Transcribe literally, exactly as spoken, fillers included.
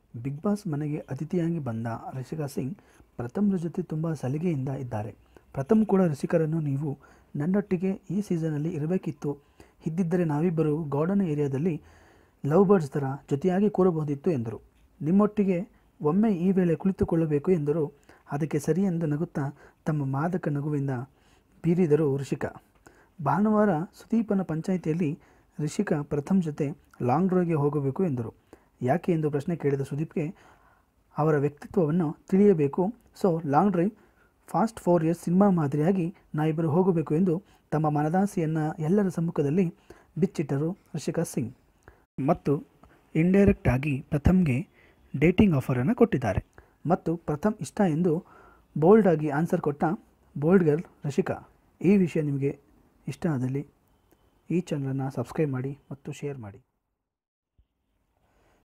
Big boss ಮನೆಗೆ ಅತಿಥಿಯಾಗಿ ಬಂದ ರಿಷಿಕಾ ಸಿಂಗ್ ಪ್ರಥಮ್ರ ಜೊತೆ ತುಂಬ ಸಲಿಗೆಯಿಂದ ಇದ್ದಾರೆ. ಪ್ರಥಮ್ ಕೂಡ ರಿಷಿಕರನ್ನು ನೀವು ನನ್ನೊಟ್ಟಿಗೆ ಈ ಸೀಸನಲ್ಲಿ ಇರಬೇಕಿತ್ತು, ಇದ್ದಿದ್ದರೆ ನಾವಿಬ್ಬರು ಗಾರ್ಡನ್ ಏರಿಯಾದಲ್ಲಿ ಲವ್ ಬರ್ಡ್ಸ್ ಥರ ಜೊತೆಯಾಗಿ ಕೂರಬಹುದಿತ್ತು ಎಂದರು. ನಿಮ್ಮೊಟ್ಟಿಗೆ ಒಮ್ಮೆ ಈ ವೇಳೆ ಕುಳಿತುಕೊಳ್ಳಬೇಕು ಎಂದರು. ಅದಕ್ಕೆ ಸರಿ ಎಂದು ನಗುತ್ತಾ ತಮ್ಮ ಮಾದಕ ನಗುವಿಂದ ಬೀರಿದರು ರಿಷಿಕಾ. ಭಾನುವಾರ ಸುದೀಪನ ಪಂಚಾಯಿತಿಯಲ್ಲಿ ರಿಷಿಕಾ ಪ್ರಥಮ್ ಜೊತೆ ಲಾಂಗ್ ಡ್ರೈವ್ಗೆ ಹೋಗಬೇಕು ಎಂದರು. ಯಾಕೆ ಎಂದು ಪ್ರಶ್ನೆ ಕೇಳಿದ ಸುದೀಪ್ಗೆ ಅವರ ವ್ಯಕ್ತಿತ್ವವನ್ನು ತಿಳಿಯಬೇಕು, so long drive fast four years cinema ಮಾದರಿಯಾಗಿ ನಾವಿಬ್ಬರು ಹೋಗಬೇಕು ಎಂದು ತಮ್ಮ ಮನದಾಸೆಯನ್ನು ಎಲ್ಲರ ಸಮ್ಮುಖದಲ್ಲಿ ಬಿಚ್ಚಿಟ್ಟರು ರಿಷಿಕಾ ಸಿಂಗ್. ಮತ್ತು ಇಂಡೈರೆಕ್ಟ್ ಆಗಿ ಪ್ರಥಮ್ಗೆ ಡೇಟಿಂಗ್ ಆಫರನ್ನು ಕೊಟ್ಟಿದ್ದಾರೆ. ಮತ್ತು ಪ್ರಥಮ್ ಇಷ್ಟ ಎಂದು ಬೋಲ್ಡ್ ಆಗಿ ಆನ್ಸರ್ ಕೊಟ್ಟ ಬೋಲ್ಡ್ ಗರ್ಲ್ ರಿಷಿಕಾ. ಈ ವಿಷಯ ನಿಮಗೆ ಇಷ್ಟ ಆದಲ್ಲಿ ಈ ಚಾನಲನ್ನು ಸಬ್ಸ್ಕ್ರೈಬ್ ಮಾಡಿ ಮತ್ತು ಶೇರ್ ಮಾಡಿ.